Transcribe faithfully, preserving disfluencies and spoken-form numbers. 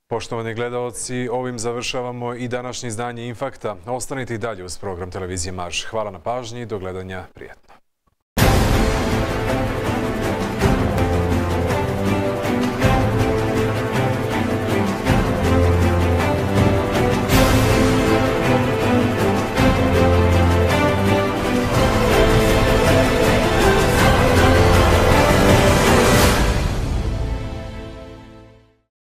Poštovani gledaoci, ovim završavamo i današnje izdanje Infakta. Ostanite i dalje uz program televizije Marš. Hvala na pažnji i do gledanja. Prijatno.